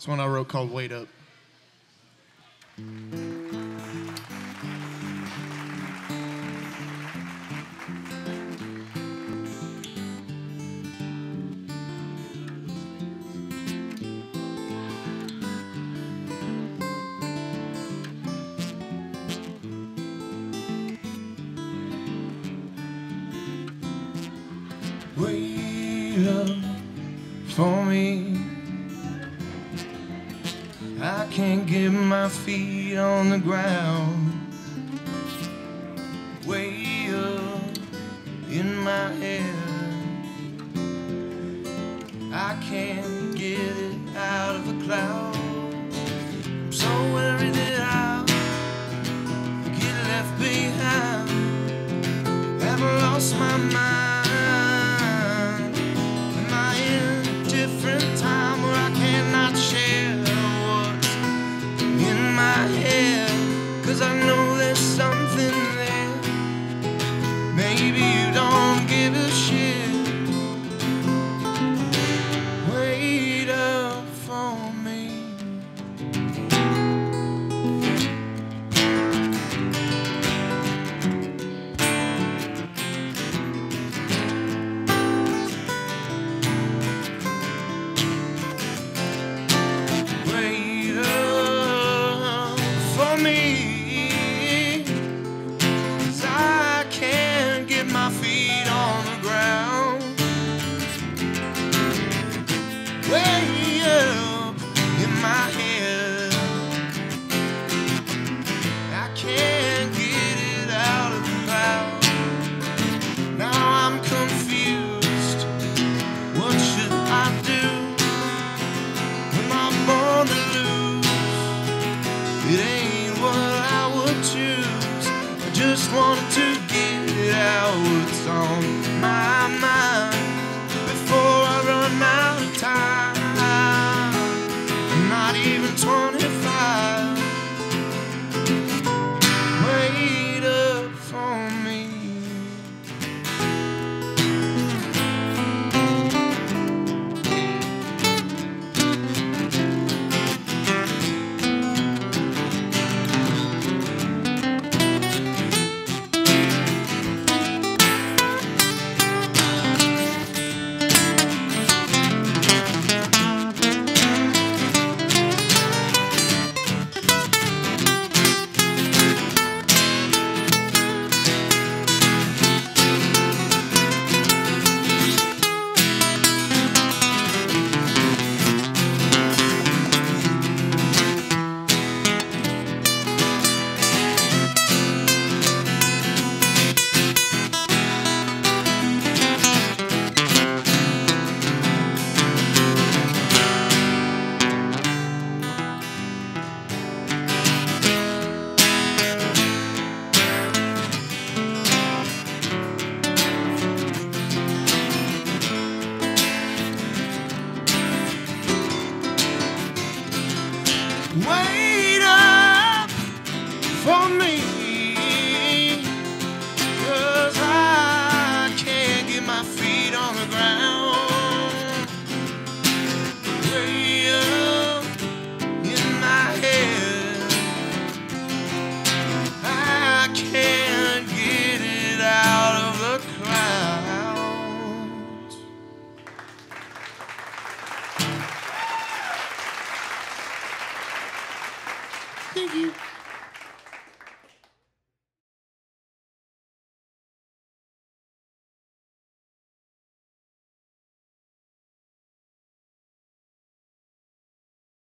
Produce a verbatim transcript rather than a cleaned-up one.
It's one I wrote called Wait Up. Wait up for me. I can't get my feet on the ground. Way up in my head, I can't get it out of the clouds. I'm so worried that I'll get left behind. Have lost my mind. Am I in a different time where I cannot share what's in my head? Cause I know there's something there. Maybe you don't give a shit. Wait up for me. Wait up for me, 'cause I can't get my feet on the ground. Way up in my head, I can't get it out of the clouds. Now I'm confused. What should I do? Am I born to lose? It ain't what I would choose. I just wanted to get out what's on my mind before I run out of time. I'm not even twenty-five. Wait up for me. Wait up for me, 'cause I can't get my feet on the ground. Way up in my head, I can't get it out of the clouds. Thank you.